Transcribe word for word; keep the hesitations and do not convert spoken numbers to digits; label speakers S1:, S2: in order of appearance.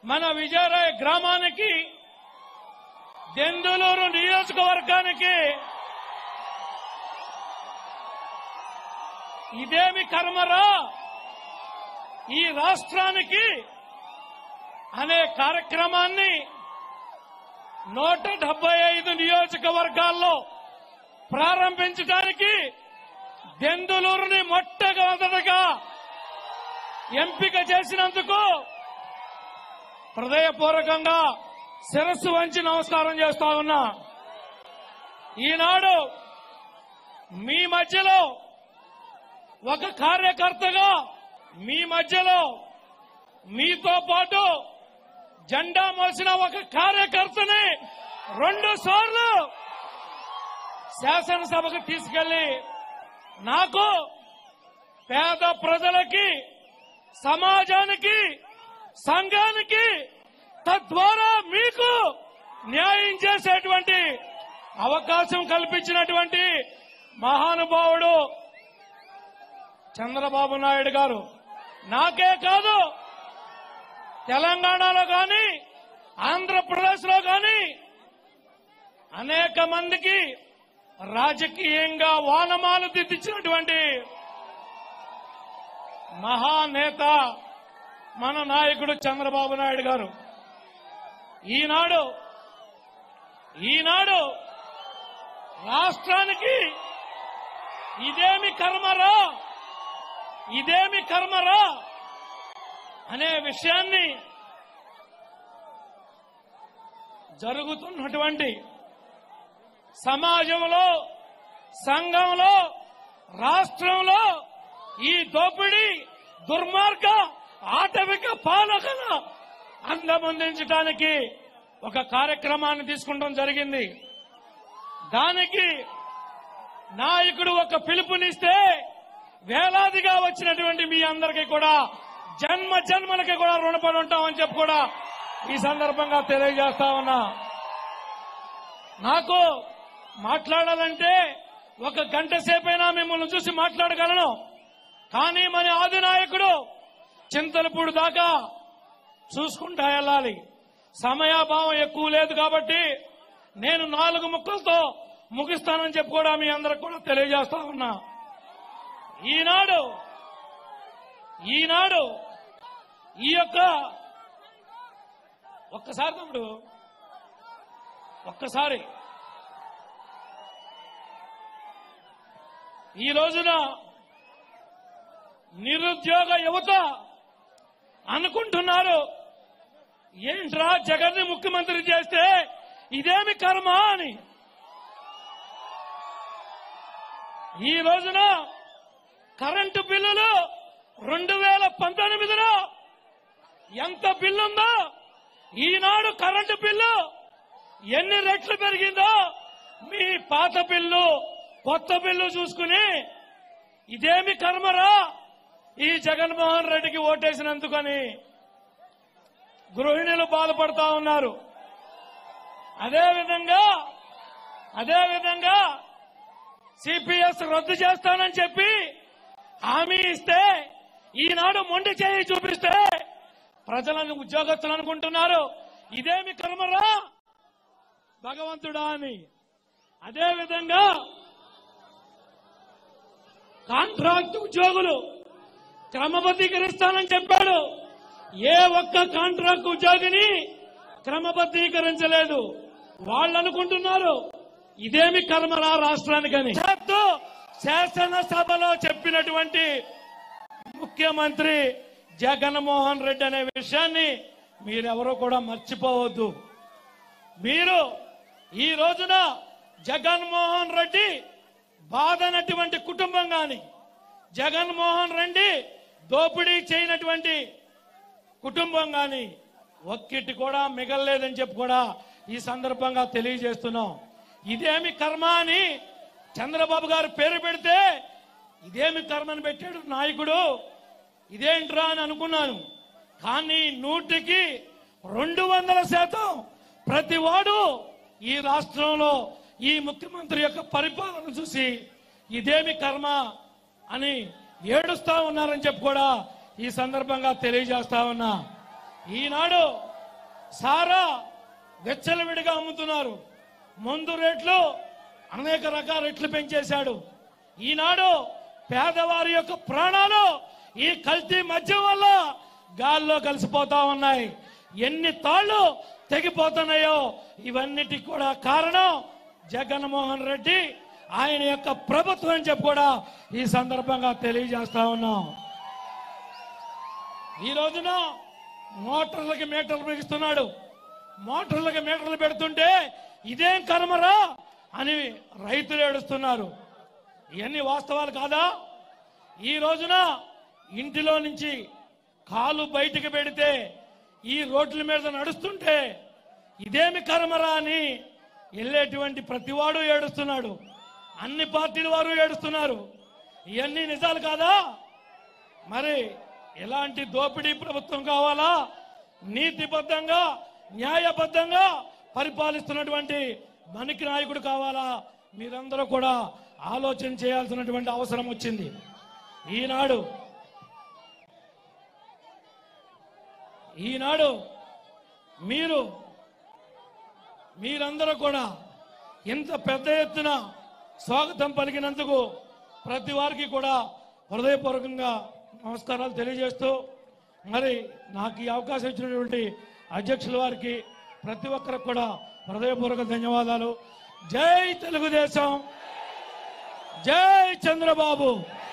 S1: మన విజయరాయ గ్రామానికి దెందులూరు నియోజకవర్గానికి ఇదేమి కర్మరా ఈ రాష్ట్రానికి అనే కార్యక్రమాన్ని నూట డెబ్బై ఐదు నియోజకవర్గాల్లో ప్రారంభించడానికి దెందులూరుని మొట్టమొదటగా ఎంపిక చేసినందుకు హృదయపూర్వకంగా శిరస్సు వంచి నమస్కారం చేస్తా ఉన్నా. ఈనాడు మీ మధ్యలో ఒక కార్యకర్తగా మీ మధ్యలో మీతో పాటు జెండా మోసిన ఒక కార్యకర్తని రెండు సార్లు శాసనసభకు తీసుకెళ్లి నాకు పేద ప్రజలకి సమాజానికి సంఘానికి తద్వారా మీకు న్యాయం చేసేటువంటి అవకాశం కల్పించినటువంటి మహానుభావుడు చంద్రబాబు నాయుడు గారు నాకే కాదు తెలంగాణలో కానీ ఆంధ్రప్రదేశ్ లో కానీ అనేక మందికి రాజకీయంగా వానమాలు దిద్దించినటువంటి మహానేత మన నాయకుడు చంద్రబాబు నాయుడు గారు ఈనాడు ఈనాడు రాష్ట్రానికి ఇదేమి కర్మరా ఇదేమి కర్మరా అనే విషయాన్ని జరుగుతున్నటువంటి సమాజంలో సంఘంలో రాష్ట్రంలో ఈ దోపిడీ దుర్మార్గ ఆటవిక పాలకల అంతమొందించడానికి ఒక కార్యక్రమాన్ని తీసుకుంటాం జరిగింది. దానికి నాయకుడు ఒక పిలుపునిస్తే వేలాదిగా వచ్చినటువంటి మీ అందరికీ కూడా జన్మ జన్మలకి కూడా రుణపడి ఉంటామని చెప్పి కూడా ఈ సందర్భంగా తెలియజేస్తా ఉన్నా. నాకు మాట్లాడాలంటే ఒక గంట సేపైనా మిమ్మల్ని చూసి మాట్లాడగలను. కానీ మన ఆది నాయకుడు చింతలపూడి దాకా చూసుకుంటా వెళ్ళాలి. సమయాభావం ఎక్కువ లేదు కాబట్టి నేను నాలుగు ముక్కలతో ముగిస్తానని చెప్పి కూడా మీ అందరికి కూడా తెలియజేస్తా ఉన్నా. ఈనాడు ఈనాడు ఈ యొక్క ఒక్కసారి తమ్ముడు ఒక్కసారి ఈ రోజున నిరుద్యోగ యువత అనుకుంటున్నారు ఏంట్రా జగన్ ని ముఖ్యమంత్రి చేస్తే ఇదేమి కర్మ అని. ఈ రోజున కరెంటు బిల్లులు రెండు వేల పంతొమ్మిదిలో ఎంత బిల్లుందో ఈనాడు కరెంటు బిల్లు ఎన్ని రెట్లు పెరిగిందో మీ పాత బిల్లు కొత్త బిల్లు చూసుకుని ఇదేమి కర్మరా ఈ జగన్మోహన్ రెడ్డికి ఓటేసినందుకని గృహిణులు బాధపడతా ఉన్నారు. అదేవిధంగా అదేవిధంగా సిపిఎస్ రద్దు చేస్తానని చెప్పి హామీ ఇస్తే ఈనాడు మొండి చేయి చూపిస్తే ప్రజలను ఉద్యోగస్తులు అనుకుంటున్నారు ఇదేమి కర్మరా భగవంతుడా అని. అదేవిధంగా కాంట్రాక్ట్ ఉద్యోగులు క్రమబద్ధీకరిస్తానని చెప్పాడు. ఏ ఒక్క కాంట్రాక్ట్ ఉద్యోగిని క్రమబద్ధీకరించలేదు. వాళ్ళు అనుకుంటున్నారు ఇదేమి కర్మరా రాష్ట్రానికని. శాసనసభలో చెప్పినటువంటి ముఖ్యమంత్రి జగన్మోహన్ రెడ్డి అనే విషయాన్ని మీరెవరూ కూడా మర్చిపోవద్దు. మీరు ఈ రోజున జగన్మోహన్ రెడ్డి బాధనటువంటి కుటుంబం గాని జగన్మోహన్ రెడ్డి దోపిడీ చేయనటువంటి కుటుంబం గాని ఒక్కటి కూడా మిగలలేదని చెప్పి కూడా ఈ సందర్భంగా తెలియజేస్తున్నాం. ఇదేమి కర్మ అని చంద్రబాబు గారు పేరు పెడితే ఇదేమి కర్మని పెట్టాడు నాయకుడు ఇదేంట్రా అని అనుకున్నాను. కానీ నూటికి రెండు వందల శాతం ప్రతి వాడు ఈ రాష్ట్రంలో ఈ ముఖ్యమంత్రి యొక్క పరిపాలన చూసి ఇదేమి కర్మ అని ఏడుస్తా ఉన్నారని చెప్పి కూడా ఈ సందర్భంగా తెలియజేస్తా ఉన్నా. ఈనాడు సారా వెచ్చలవిడిగా అమ్ముతున్నారు. మందు రేట్లు అనేక రకాల రేట్లు పెంచేశాడు. ఈనాడు పేదవారి యొక్క ప్రాణాలు ఈ కల్తీ మద్యం వల్ల గాల్లో కలిసిపోతా ఉన్నాయి. ఎన్ని తాళ్లు తెగిపోతున్నాయో ఇవన్నిటికి కూడా కారణం జగన్మోహన్ రెడ్డి, ఆయన యొక్క ప్రభుత్వం అని చెప్పి కూడా ఈ సందర్భంగా తెలియజేస్తా ఉన్నాం. ఈ రోజున మోటార్లకి మీటర్లు బిగిస్తున్నాడు. మోటార్లకి మీటర్లు పెడుతుంటే ఇదేం కర్మరా అని రైతులు ఏడుస్తున్నారు. ఇవన్నీ వాస్తవాలు కాదా? ఈ రోజున ఇంటిలో నుంచి కాలు బయటికి పెడితే ఈ రోడ్ల మీద నడుస్తుంటే ఇదేమి కర్మరా అని వెళ్ళేటువంటి ప్రతివాడు ఏడుస్తున్నాడు. అన్ని పార్టీల వారు ఏడుస్తున్నారు. ఇవన్నీ నిజాలు కాదా? మరి ఎలాంటి దోపిడీ ప్రభుత్వం కావాలా? నీతిబద్ధంగా న్యాయబద్ధంగా పరిపాలిస్తున్నటువంటి మనికి నాయకుడు కావాలా? మీరందరూ కూడా ఆలోచన చేయాల్సినటువంటి అవసరం వచ్చింది. ఈనాడు ఈనాడు మీరు మీరందరూ కూడా ఇంత పెద్ద ఎత్తున స్వాగతం పలికినందుకు ప్రతి వారికి కూడా హృదయపూర్వకంగా నమస్కారాలు తెలియజేస్తూ, మరి నాకు ఈ అవకాశం ఇచ్చినటువంటి అధ్యక్షుల వారికి ప్రతి ఒక్కరికి కూడా హృదయపూర్వక ధన్యవాదాలు. జై తెలుగుదేశం, జై చంద్రబాబు.